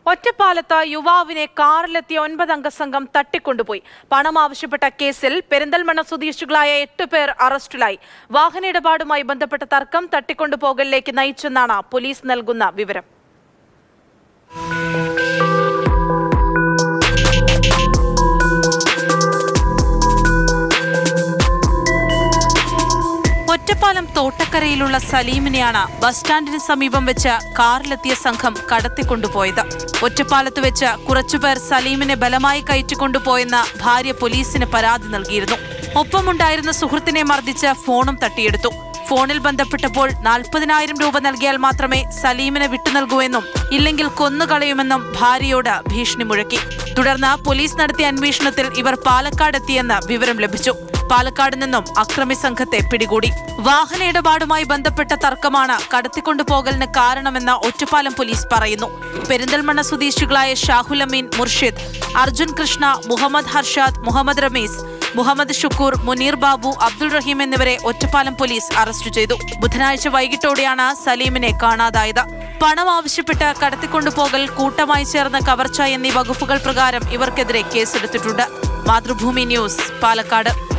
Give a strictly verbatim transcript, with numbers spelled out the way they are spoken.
ഒറ്റപ്പാലത്ത് യുവാവിനെ കാറിലെത്തിയ ഒൻപതംഗ സംഘം തട്ടിക്കൊണ്ടുപോയി. പണം ആവശ്യപ്പെട്ട കേസിൽ പെരിന്തൽമണ്ണ സ്വദേശികളായ എട്ട് പേർ അറസ്റ്റിലായി. വാഹന ഇടപാടുമായി ബന്ധപ്പെട്ട തർക്കം തട്ടിക്കൊണ്ടുപോകലിലേക്ക് നയിച്ചെന്നാണ് പോലീസ് നൽകുന്ന വിവരം. ഒറ്റപ്പാലം തോട്ടക്കരയിലുള്ള സലീമിനെയാണ് ബസ് സ്റ്റാൻഡിന് സമീപം വെച്ച് കാറിലെത്തിയ സംഘം കടത്തിക്കൊണ്ടുപോയത്. ഒറ്റപ്പാലത്ത് വെച്ച് കുറച്ചുപേർ സലീമിനെ ബലമായി കയറ്റിക്കൊണ്ടുപോയെന്ന് ഭാര്യ പോലീസിന് പരാതി നൽകിയിരുന്നു. ഒപ്പമുണ്ടായിരുന്ന സുഹൃത്തിനെ മർദ്ദിച്ച് ഫോണും തട്ടിയെടുത്തു. ഫോണിൽ ബന്ധപ്പെട്ടപ്പോൾ നാൽപ്പതിനായിരം രൂപ നൽകിയാൽ മാത്രമേ സലീമിനെ വിട്ടുനൽകൂവെന്നും ഇല്ലെങ്കിൽ കൊന്നുകളയുമെന്നും ഭാര്യയോട് ഭീഷണി മുഴക്കി. തുടർന്ന് പോലീസ് നടത്തിയ അന്വേഷണത്തിൽ ഇവർ പാലക്കാടെത്തിയെന്ന് വിവരം ലഭിച്ചു. പാലക്കാട് നിന്നും അക്രമി സംഘത്തെ പിടികൂടി. വാഹന ഇടപാടുമായി ബന്ധപ്പെട്ട തർക്കമാണ് കടത്തിക്കൊണ്ടുപോകലിന് കാരണമെന്ന് ഒറ്റപ്പാലം പോലീസ് പറയുന്നു. പെരിന്തൽമണ്ണ സ്വദേശികളായ ഷാഹുൽ അമീൻ, മുർഷിദ്, അർജുൻ കൃഷ്ണ, മുഹമ്മദ് ഹർഷാദ്, മുഹമ്മദ് റമീസ്, മുഹമ്മദ് ഷുക്കൂർ, മുനീർ ബാബു, അബ്ദുൾ റഹീം എന്നിവരെ ഒറ്റപ്പാലം പോലീസ് അറസ്റ്റ് ചെയ്തു. ബുധനാഴ്ച വൈകിട്ടോടെയാണ് സലീമിനെ കാണാതായത്. പണം ആവശ്യപ്പെട്ട് കടത്തിക്കൊണ്ടുപോകൽ, കൂട്ടമായി ചേർന്ന കവർച്ച എന്നീ വകുപ്പുകൾ പ്രകാരം ഇവർക്കെതിരെ കേസെടുത്തിട്ടുണ്ട്. മാതൃഭൂമി ന്യൂസ്, പാലക്കാട്.